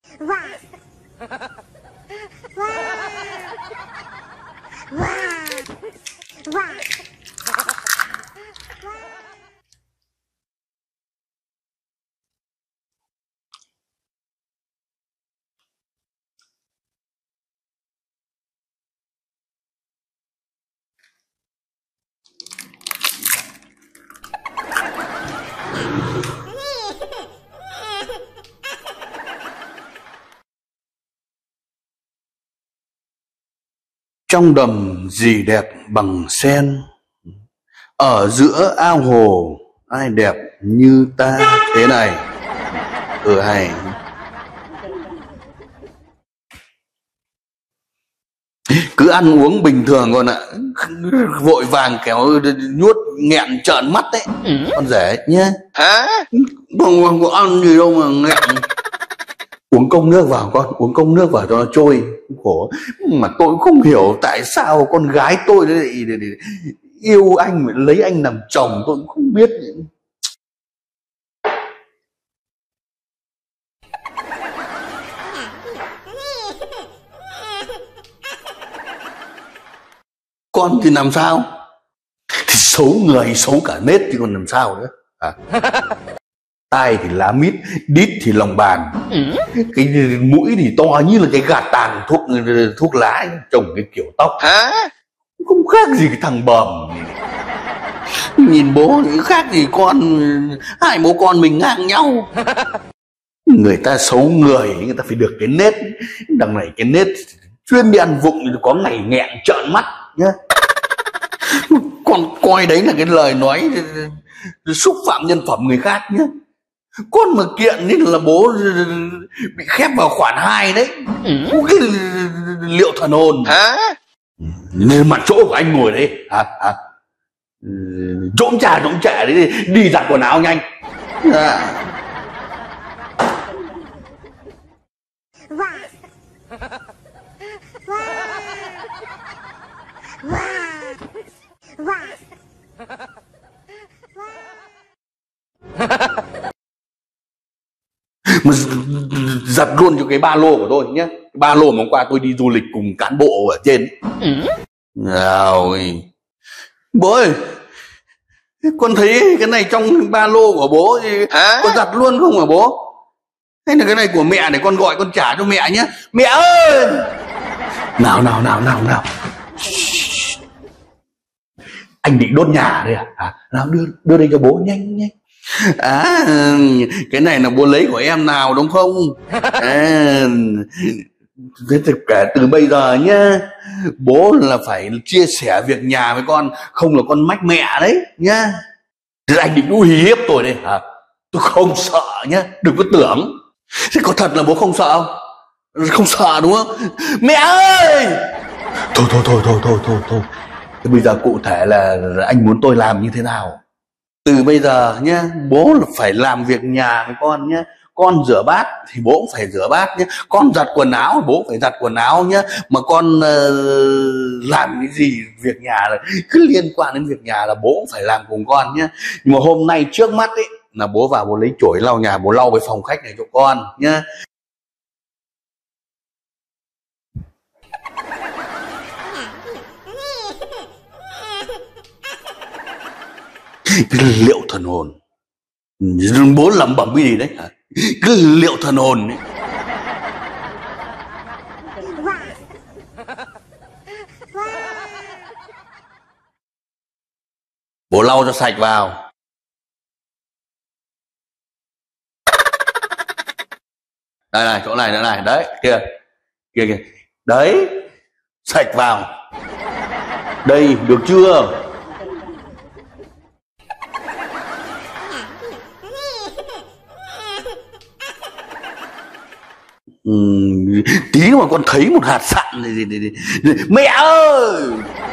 Wow. Wow. Wow. Wow. Trong đầm gì đẹp bằng sen, ở giữa ao hồ ai đẹp như ta thế này. Hay. Cứ ăn uống bình thường con ạ, vội vàng kéo nuốt nghẹn trợn mắt đấy. Con rể nhé. Hả? Không có ăn gì đâu mà nghẹn. Uống cốc nước vào con, uống cốc nước vào cho nó trôi. Khổ. Mà tôi không hiểu tại sao con gái tôi lại yêu anh, lấy anh làm chồng, tôi cũng không biết. Con thì làm sao? Thì xấu người, xấu cả nết thì còn làm sao nữa. Tai thì lá mít, đít thì lòng bàn, cái mũi thì to như là cái gạt tàn thuốc lá ấy, trồng cái kiểu tóc. Không khác gì cái thằng bầm. Nhìn bố thì khác gì con, hai bố con mình ngang nhau. Người ta xấu người ta phải được cái nết. Đằng này cái nết chuyên đi ăn vụng, có ngày nghẹn trợn mắt nhá. Con coi đấy là cái lời nói xúc phạm nhân phẩm người khác nhé. Con mà kiện ấy là bố bị khép vào khoản 2 đấy. Cái liệu thần hồn. Nên mặt chỗ của anh ngồi đấy. Trỗng trà đấy, đi giặt quần áo nhanh. Mà giặt luôn cho cái ba lô của tôi nhé. Cái ba lô mà hôm qua tôi đi du lịch cùng cán bộ ở trên. Rồi. Bố ơi, con thấy cái này trong ba lô của bố thì con giặt luôn không hả bố? Hay là cái này của mẹ để con gọi con trả cho mẹ nhé. Mẹ ơi! Nào. Anh định đốt nhà đây à? Nào đưa đây cho bố nhanh. Cái này là bố lấy của em nào đúng không? Thế thì kể từ bây giờ nhá, bố là phải chia sẻ việc nhà với con, không là con mách mẹ đấy nhá. Thế anh định uy hiếp tôi đây hả? Tôi không sợ nhá, đừng có tưởng. Thế có thật là bố không sợ không? Không sợ đúng không? Mẹ ơi! Thôi. Thế bây giờ cụ thể là anh muốn tôi làm như thế nào? Từ bây giờ nhá, bố là phải làm việc nhà với con nhá. Con rửa bát thì bố cũng phải rửa bát nhé. Con giặt quần áo thì bố phải giặt quần áo nhé. Mà con làm cái gì việc nhà là cứ liên quan đến việc nhà là bố cũng phải làm cùng con nhé. Nhưng mà hôm nay trước mắt ấy là bố vào bố lấy chổi lau nhà, bố lau cái phòng khách này cho con nhé. Cái liệu thần hồn. Bố lẩm bẩm cái gì đấy hả? Cứ liệu thần hồn ấy. Bố lau cho sạch vào. Đây này, chỗ này nữa này, đấy, kìa. Đấy, sạch vào. Đây, được chưa? Tí mà con thấy một hạt sạn này, mẹ ơi!